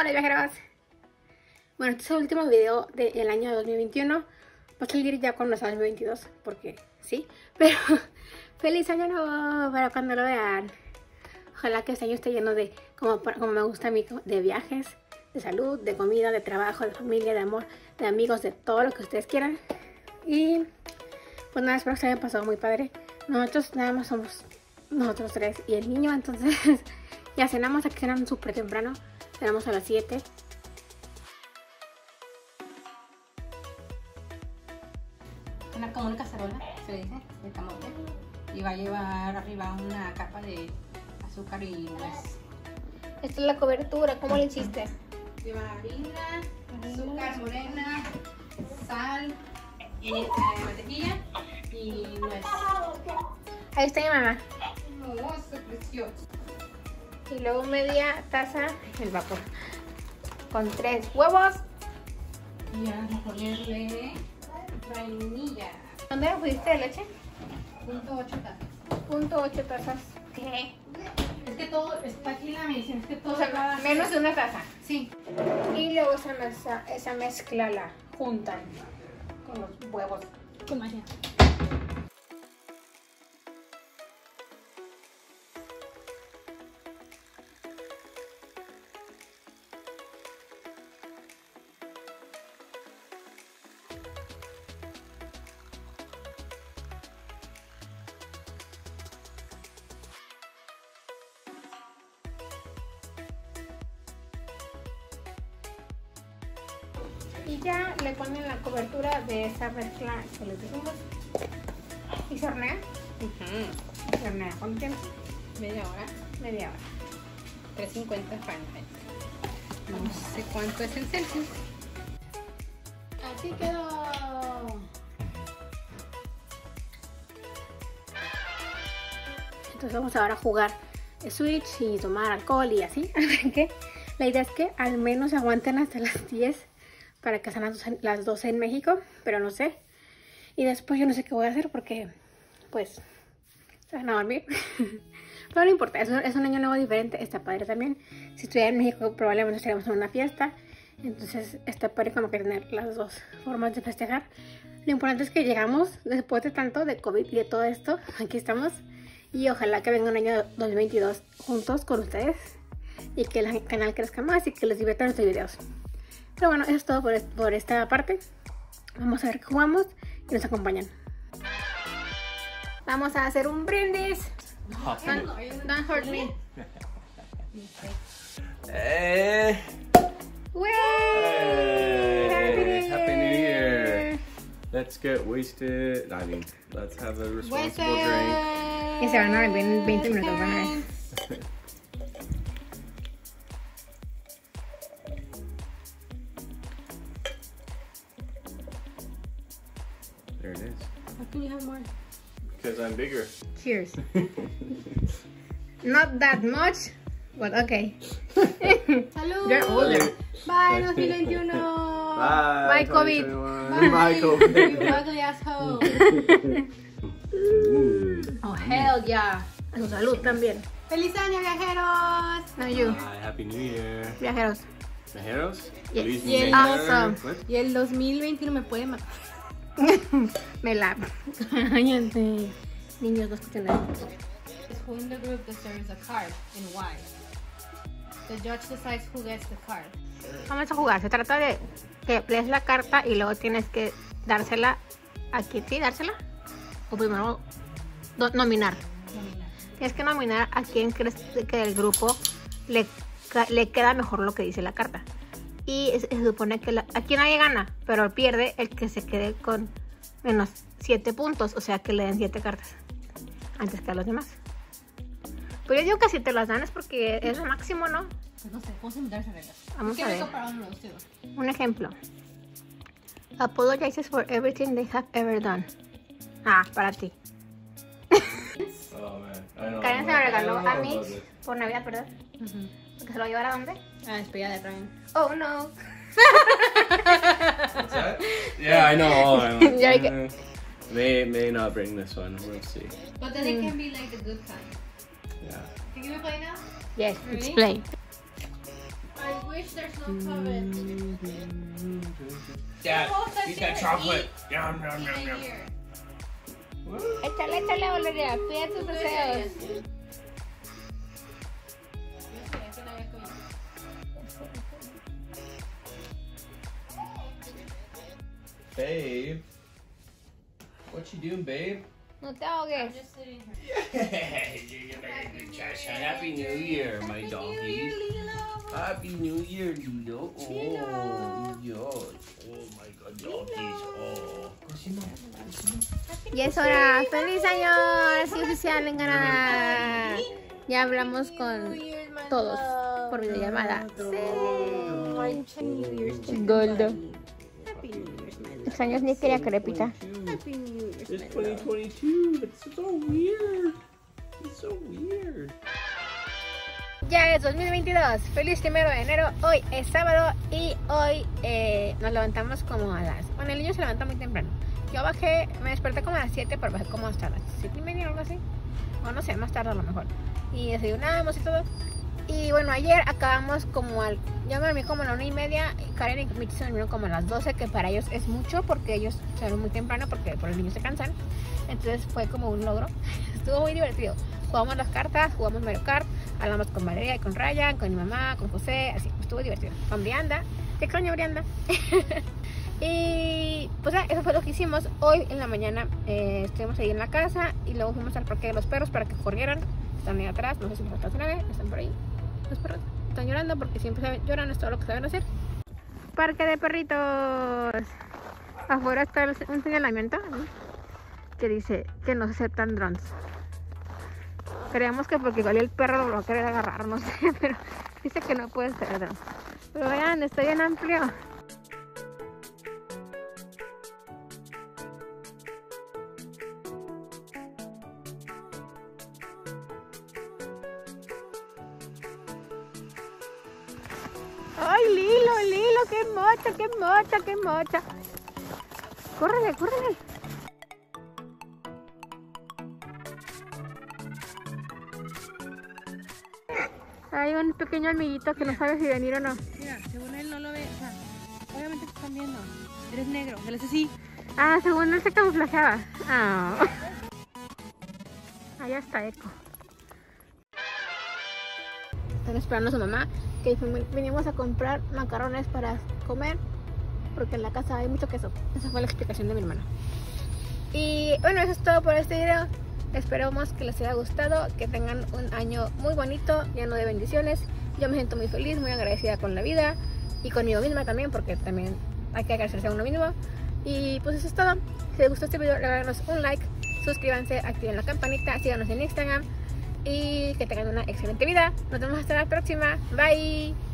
de viajeros. Bueno, este es el último video del año 2021. Va a salir ya cuando sea el 2022, porque sí. Pero feliz año nuevo para cuando lo vean. Ojalá que este año esté lleno de, como me gusta a mí, de viajes, de salud, de comida, de trabajo, de familia, de amor, de amigos, de todo lo que ustedes quieran. Y pues nada, espero que se hayan pasado muy padre. Nosotros nada más somos nosotros tres y el niño, entonces ya cenamos, aquí cenan súper temprano. Cenamos a las 7. Como una cacerola, se dice, de camote. Y va a llevar arriba una capa de azúcar y nuez. Esta es la cobertura, ¿cómo le hiciste? Lleva harina, azúcar morena, sal, mantequilla y nuez. Ahí está mi mamá. Hermoso, precioso. Y luego media taza el vapor. Con 3 huevos. Y vamos a ponerle vainilla. ¿Dónde le pusiste de leche? 0.8 tazas. 0.8 tazas. ¿Qué? Es que todo, está aquí la medición, es que todo O sea, va a menos ser- de una taza. Sí. Y luego esa mezcla la juntan con los huevos. Con María. Y ya le ponen la cobertura de esa mezcla que les dijimos. Y se hornea. Se hornea. ¿Cuánto tiempo? Media hora. Media hora. 350 Fahrenheit. No sé cuánto es en Celsius. Así quedó. Entonces vamos ahora a jugar Switch y tomar alcohol y así. ¿Qué? La idea es que al menos aguanten hasta las 10 para que sean las 12 en México, pero no sé. Y después yo no sé qué voy a hacer porque pues se van a dormir. Pero no importa, es un año nuevo diferente, está padre también. Si estuviera en México probablemente estaríamos en una fiesta. Entonces está padre como que tener las dos formas de festejar. Lo importante es que llegamos después de tanto de COVID y de todo esto. Aquí estamos. Y ojalá que venga un año 2022 juntos con ustedes. Y que el canal crezca más y que les diviertan nuestros videos. Pero bueno, eso es todo por esta parte. Vamos a ver qué jugamos y nos acompañan. Vamos a hacer un brindis. Don't hurt me. Hey. ¡Wey! Hey, Happy New Year. Let's get wasted. I mean, let's have a responsible drink. Y se van a ver en 20 minutos, van a ver. There it is. How can you have more? Because I'm bigger. Cheers. Not that much, but okay. ¡Salud! They're older. Bye, 2021. Bye, COVID. 2021. Bye, COVID. You ugly asshole. Ooh. Oh, hell yeah. A su salud también. ¡Feliz año, viajeros! No, you. Bye, Happy New Year. Viajeros. Mejeros? Yes. Feliz Y el New Year. awesome. What? Y el 2021 me puede matar. Me la. Cállate. Niños, no escuchan nada. Who in the group deserves a card and why? The judge decides who gets the card. Vamos a jugar. Se trata de que lees la carta y luego tienes que dársela a quién. ¿Sí? ¿Dársela? O primero nominar. Tienes que nominar a quién crees que del grupo le queda mejor lo que dice la carta. Y se supone que aquí nadie gana, pero pierde el que se quede con menos 7 puntos. O sea que le den 7 cartas antes que a los demás. Pero yo digo que si te las dan es porque es lo máximo, ¿no? Pues no sé, vamos a inventar esas reglas. Vamos ¿Qué a me ver. compararon los tíos? Un ejemplo. Apologizes for everything they have ever done. Ah, para ti. Oh, man. I don't Karen se know. lo I regaló don't a know Mitch about this. por Navidad, ¿verdad? Porque se lo llevara a dónde? Ah, despedida de Ryan. Oh, no. What's that? Yeah, I know all of them. Yeah, I get- May not bring this one. We'll see. But then it can be like the good kind. Yeah. Can you play now? Yes, Ready? explain. I wish there's no COVID. Dad, eat that chocolate. Yum, yum, yum, yum. Échale, échale, Valeria. Pide tus deseos. Babe, what you doing, babe? No te ahogues. Happy New Year, my doggy. Happy New Year, Lilo. Oh, Dios. Oh my God, doggies. Oh. Y es hora. ¡Feliz año! Así oficial en Canadá. Ya hablamos con todos por videollamada. Sí. Goldo. Los años ni quería crepita. It's 2022. It's so weird. It's so weird. Ya es 2022. Feliz 1 de enero. Hoy es sábado y hoy nos levantamos como a las... Bueno, el niño se levanta muy temprano. Yo bajé, me desperté como a las 7, pero bajé como hasta las 7:30 o algo así. O no sé, más tarde a lo mejor. Y desayunamos y todo. Y bueno, ayer acabamos como al... Yo me dormí como a la 1:30 y Karen y Mitch se durmieron como a las 12, que para ellos es mucho porque ellos se duermen muy temprano porque por el niño se cansan. Entonces fue como un logro. Estuvo muy divertido. Jugamos las cartas, jugamos Mario Kart, hablamos con Valeria y con Ryan, con mi mamá, con José, así. Estuvo divertido. Con Brianda. ¿Qué extraño, Brianda? Y pues eso fue lo que hicimos. Hoy en la mañana estuvimos ahí en la casa y luego fuimos al parque de los perros para que corrieran. Están ahí atrás, no sé si los están por ahí. Los perros están llorando porque siempre lloran, es todo lo que saben hacer. Parque de perritos. Afuera está un señalamiento que dice que no se aceptan drones. Creemos que porque igual el perro lo va a querer agarrar, no sé, pero dice que no puede ser drone. Pero vean, está bien amplio. ¡Ay, Lilo! ¡Qué mocha, qué mocha, qué mocha! ¡Córrele, córrele! Hay un pequeño amiguito que no sabe si venir o no. Mira, según él no lo ve, o sea, obviamente te están viendo. Eres negro, él es así. Ah, según él se camuflajeaba. Ah. Allá está Eco. Están esperando a su mamá, que venimos a comprar macarrones para comer, porque en la casa hay mucho queso. Esa fue la explicación de mi hermana. Y bueno, eso es todo por este video. Esperamos que les haya gustado, que tengan un año muy bonito, lleno de bendiciones. Yo me siento muy feliz, muy agradecida con la vida y conmigo misma también, porque también hay que agradecerse a uno mismo. Y pues eso es todo. Si les gustó este video, regálenos un like, suscríbanse, activen la campanita, síganos en Instagram y que tengan una excelente vida. Nos vemos hasta la próxima. Bye.